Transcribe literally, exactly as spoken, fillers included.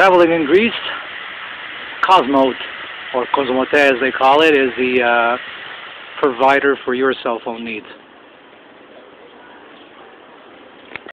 traveling in Greece, COSMOTE, or COSMOTE as they call it, is the uh, provider for your cell phone needs.